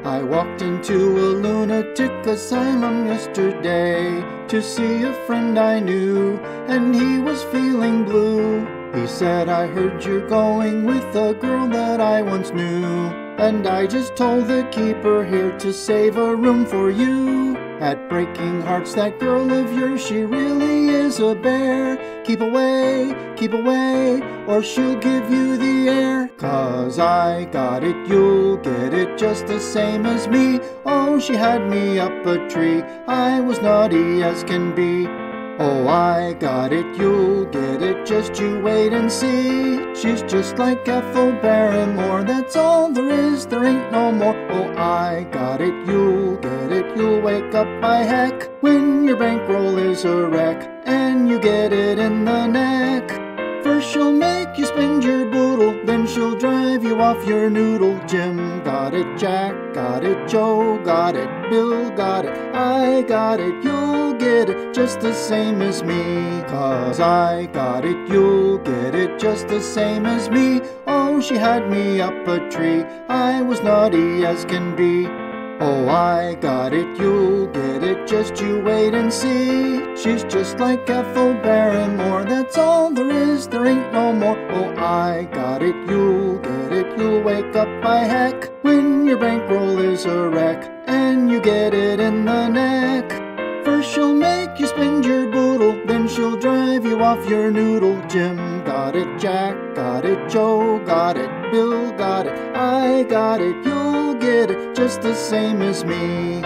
I walked into a lunatic asylum yesterday to see a friend I knew, and he was feeling blue. He said, I heard you're going with a girl that I once knew, and I just told the keeper here to save a room for you. At Breaking Hearts, that girl of yours, she really is a bear. Keep away, or she'll give you the air. 'Cause I got it, you'll get it just the same as me. Oh, she had me up a tree, I was naughty as can be. Oh, I got it, you'll get it, just you wait and see. She's just like Ethel Barrymore, that's all there is, there ain't no more. Oh, I got it, you'll get it, you'll wake up by heck when your bankroll is a wreck and you get it in the neck. First she'll make you spend your boodle, then she'll drive you off your noodle. Jim got it, Jack got it, Joe got it, Bill got it, I got it, you'll get it just the same as me. 'Cause I got it, you'll get it just the same as me. Oh, she had me up a tree, I was naughty as can be. Oh, I got it, you'll get it, just you wait and see. She's just like Ethel Barrymore, that's all there is, there ain't no more. Oh, I got it, you'll get it, you'll wake up by heck when your bankroll is a wreck and you get it in the neck. First she'll make you spend your boodle, then she'll drive you off your noodle. Jim got it, Jack got it, Joe got it, Bill got it, I got it, you'll get it just the same as me.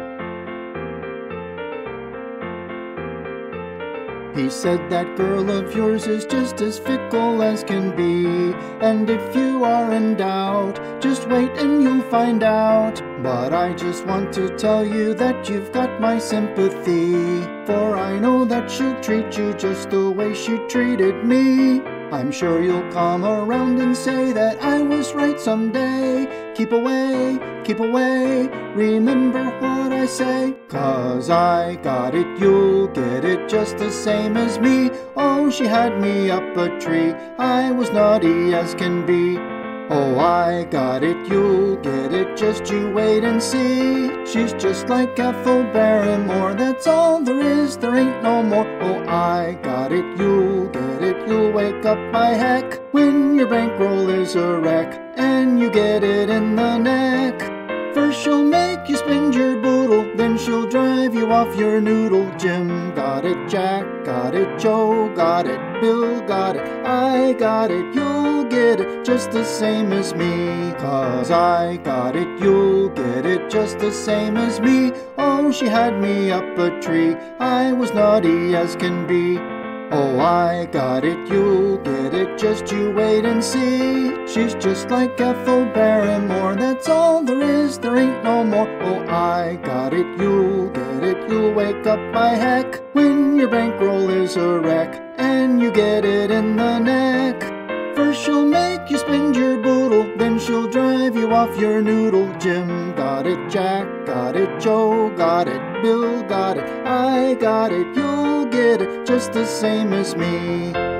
He said that girl of yours is just as fickle as can be, and if you are in doubt, just wait and you'll find out. But I just want to tell you that you've got my sympathy, for I know that she'll treat you just the way she treated me. I'm sure you'll come around and say that I was right someday. Keep away, remember what I say. 'Cause I got it, you'll get it just the same as me. Oh, she had me up a tree, I was naughty as can be. Oh, I got it, you'll get it, just you wait and see. She's just like Ethel Barrymore, that's all there is, there ain't no more. Oh, I got it, you'll get it, you'll wake up by heck when your bankroll is a wreck and you get it in the neck. First she'll make you spend your boodle, then she'll drive you off your noodle. Jim got it, Jack got it, Joe got it, Bill got it, I got it, you'll get it just the same as me. 'Cause I got it, you'll get it just the same as me. Oh, she had me up a tree, I was naughty as can be. Oh, I got it, you'll get it, just you wait and see. She's just like Ethel Barrymore, that's all there is, there ain't no more. Oh, I got it, you'll get it, you'll wake up by heck when your bankroll is a wreck and you get it in the neck. First she'll make you spend your boodle, then she'll drive you off your noodle. Jim got it, Jack got it, Joe got it, Bill got it, I got it, you'll get it just the same as me.